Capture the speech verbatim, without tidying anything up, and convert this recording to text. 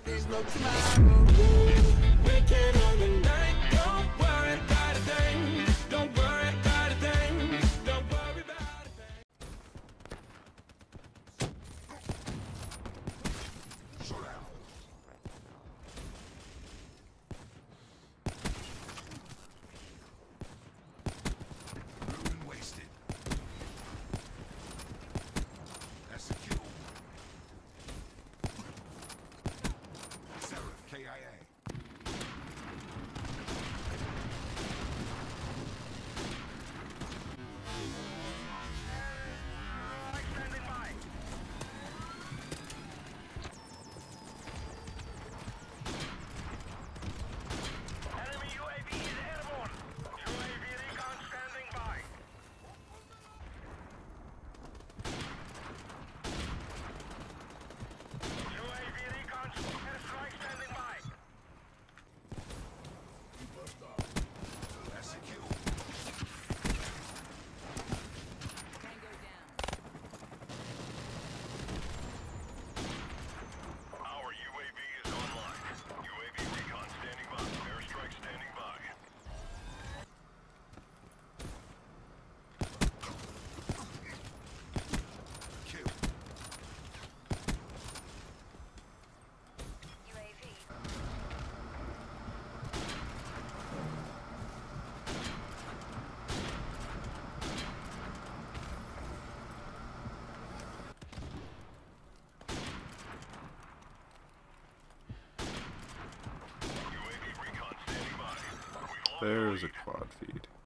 there's no tomorrow. We can own the night. Don't worry about a thing. Don't worry about a thing. Don't worry about a thing. Ruin wasted. That's a kill. Seraph K I A. Enemy U A V is airborne. U A V recon standing by. U A V recon airstrike standing by. That's a kill. Our U A V is online. U A V recon standing by. Airstrike standing by. Kill. U A V. U A V recon standing by. We've lost There's a the lead. quad feed.